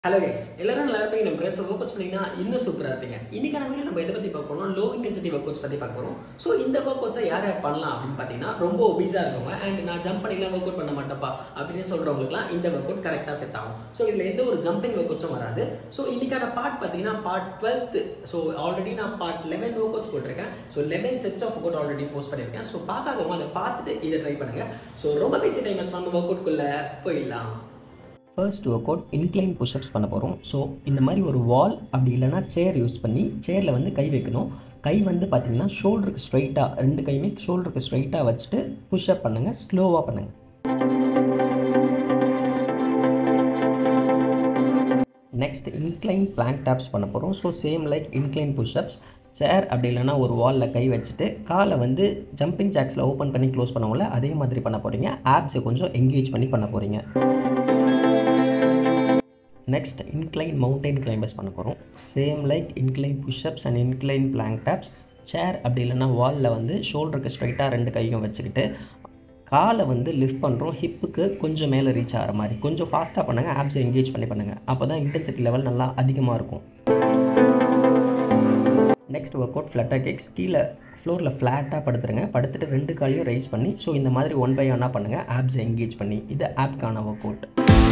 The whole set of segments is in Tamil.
Hello guys, எல்லாரும் நல்லா இருப்பீங்க நம்ம பேச வர்க்கவுட்ஸ் பண்ணீங்கன்னா இன்னும் சூப்பரா இருப்பீங்க. இன்னைக்கான வீடியோ நம்ம எதை பத்தி பார்க்க போறோம் லோ இன்டென்சிட்டி வர்க்கவுட்ஸ் பத்தி பார்க்க போறோம். சோ இந்த வர்க்கவுட்ஸை யார் பண்ணலாம் அப்படினு பாத்தீங்கன்னா ரொம்ப ஒபிஸா இருக்கவங்க and நான் ஜம்ப் பண்ணிலாம் வர்க்கவுட் பண்ண மாட்டேப்பா அப்படினு சொல்றவங்களுக்குலாம் இந்த வர்க்கவுட் கரெக்ட்டா செட் ஆகும். சோ இதுல எந்த ஒரு ஜம்பிங் வர்க்கவுட்ஸும் வராது. சோ இன்னைக்கான பார்ட் பாத்தீங்கன்னா பார்ட் 12. சோ ஆல்ரெடி நான் பார்ட் 11 வர்க்கவுட்ஸ் போட்டுருக்கேன். So 11 sets of workout already post பண்ணிருக்கேன். சோ பார்க்காதவங்க அதை பார்த்துட்டு இதை ட்ரை பண்ணுங்க. சோ ரொம்ப பேசி டைம் வேஸ்ட் பண்ணாம வர்க்கவுட் குள்ள போயிடலாம். ஃபர்ஸ்ட் ஒர்க் இன்க்ளைன் புஷ்அப்ஸ் பண்ண போகிறோம். ஸோ இந்த மாதிரி ஒரு வால் அப்படி இல்லைனா சேர் யூஸ் பண்ணி சேரில் வந்து கை வைக்கணும். கை வந்து பார்த்திங்கன்னா ஷோல்டருக்கு ஸ்ட்ரைட்டாக ரெண்டு கையுமே ஷோல்டருக்கு ஸ்ட்ரைட்டாக வச்சுட்டு புஷ்அப் பண்ணுங்கள். ஸ்லோவாக பண்ணுங்கள். நெக்ஸ்ட் இன்க்ளைன் பிளாங்க் டாப்ஸ் பண்ண போகிறோம். So same like incline pushups. Chair அப்படி இல்லைனா ஒரு வாலில் கை வச்சுட்டு காலை வந்து ஜம்பிங் ஜாக்ஸில் ஓப்பன் பண்ணி க்ளோஸ் பண்ணுவோம்ல அதே மாதிரி பண்ண போகிறீங்க. ஆப்ஸை கொஞ்சம் என்கேஜ் பண்ணி பண்ண போகிறீங்க. நெக்ஸ்ட் இன்க்ளைன் மவுண்டைன் கிளைம்பர்ஸ் பண்ண போகிறோம். Same like incline pushups and incline plank taps. Chair அப்படி இல்லைனா வாலில் வந்து ஷோல்டருக்கு ஸ்ட்ரைட்டாக ரெண்டு கையும் வச்சுக்கிட்டு காலை வந்து லிஃப்ட் பண்ணுறோம். ஹிப்புக்கு கொஞ்சம் மேலே ரீச் ஆகிற மாதிரி கொஞ்சம் ஃபாஸ்ட்டாக பண்ணுங்கள். ஆப்ஸை என்கேஜ் பண்ணி பண்ணுங்கள். அப்போ தான் இன்டென்சிட்டி லெவல் நல்லா அதிகமாக இருக்கும். Next workout flutter kicks. கீழே ஃப்ளோரில் ஃப்ளாட்டாக படுத்துருங்க. படுத்துட்டு ரெண்டு காலையும் ரைஸ் பண்ணி ஸோ இந்த மாதிரி 1 by 1 பண்ணுங்கள். ஆப்ஸை என்கேஜ் பண்ணி. இது ஆப்கான workout.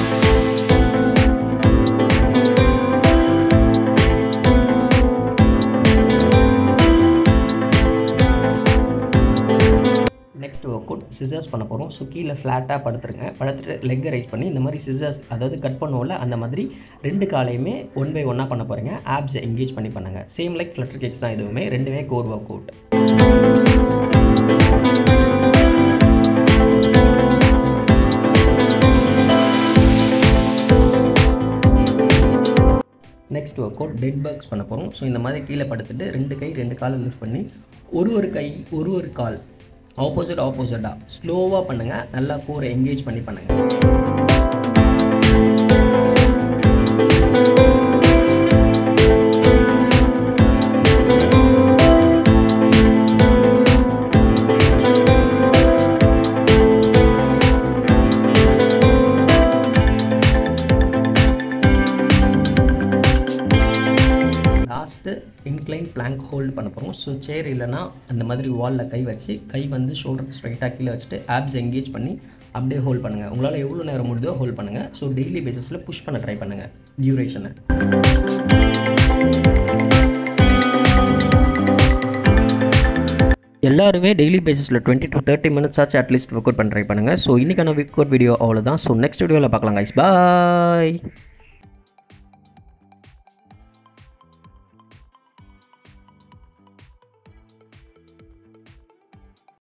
Next workout scissors பண்ண போகிறோம். ஸோ கீழே ஃப்ளாட்டாக படுத்துருங்க. படுத்துட்டு லெக்கை ரைஸ் பண்ணி இந்த மாதிரி சிசர்ஸ் அதாவது கட் பண்ணுவோம்ல அந்த மாதிரி ரெண்டு காலையுமே 1 by 1 பண்ண போகிறீங்க. ஆப்ஸை என்கேஜ் பண்ணி பண்ணுங்கள். சேம் லைக் ஃப்ளட்டர் கிக்ஸ் தான். இதுவுமே ரெண்டுமே core workout. Next workout dead bugs பண்ண போகிறோம். ஸோ இந்த மாதிரி கீழே படுத்துட்டு ரெண்டு கை ரெண்டு காலை லிஃப்ட் பண்ணி ஒரு கை ஒரு கால் ஆப்போசிட்டாக ஸ்லோவாக பண்ணுங்கள். நல்லா கோரை என்கேஜ் பண்ணி பண்ணுங்கள். லாஸ்ட்டு இன்க்ளைன் பிளாங்க் ஹோல்டு பண்ண போகிறோம். ஸோ சேர் இல்லைனா அந்த மாதிரி வாலில் கை வச்சு கை வந்து ஷோல்டருக்கு ஸ்ட்ரைட்டாக கீழே வச்சுட்டு ஆப்ஸ் என்கேஜ் பண்ணி அப்படியே ஹோல்ட் பண்ணுங்கள். உங்களால் எவ்வளோ நேரம் முடியுதோ ஹோல்ட் பண்ணுங்கள். ஸோ டெய்லி பேசிஸில் புஷ் பண்ண ட்ரை பண்ணுங்கள் டியூரேஷனை. எல்லாருமே டெய்லி பேசிஸில் 20 to 30 minutes ஆச்சு அட்லீஸ்ட் ஒர்க் அவுட் பண்ண ட்ரை பண்ணுங்கள். ஸோ இன்றைக்கான ஒர்க் அவுட் வீடியோ அவ்வளோதான். ஸோ நெக்ஸ்ட் வீடியோவில் பார்க்கலாம் கைஸ். பாய்.